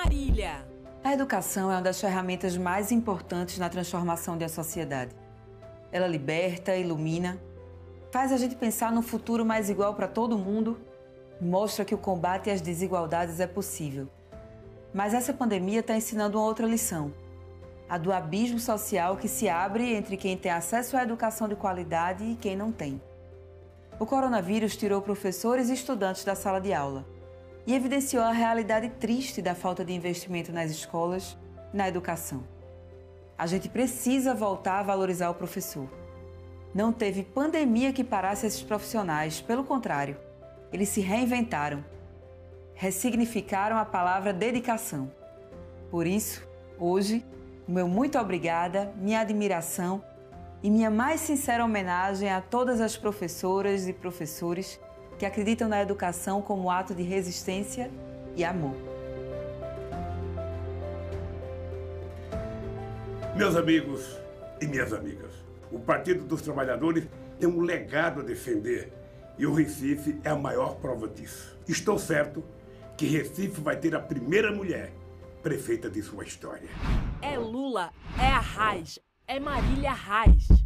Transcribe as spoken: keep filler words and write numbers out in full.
Marília. A educação é uma das ferramentas mais importantes na transformação de uma sociedade. Ela liberta, ilumina, faz a gente pensar num futuro mais igual para todo mundo e mostra que o combate às desigualdades é possível. Mas essa pandemia está ensinando uma outra lição, a do abismo social que se abre entre quem tem acesso à educação de qualidade e quem não tem. O coronavírus tirou professores e estudantes da sala de aula e evidenciou a realidade triste da falta de investimento nas escolas e na educação. A gente precisa voltar a valorizar o professor. Não teve pandemia que parasse esses profissionais, pelo contrário, eles se reinventaram, ressignificaram a palavra dedicação. Por isso, hoje, o meu muito obrigada, minha admiração e minha mais sincera homenagem a todas as professoras e professores que acreditam na educação como ato de resistência e amor. Meus amigos e minhas amigas, o Partido dos Trabalhadores tem um legado a defender e o Recife é a maior prova disso. Estou certo que Recife vai ter a primeira mulher prefeita de sua história. É Lula, é Arraes, é Marília Arraes.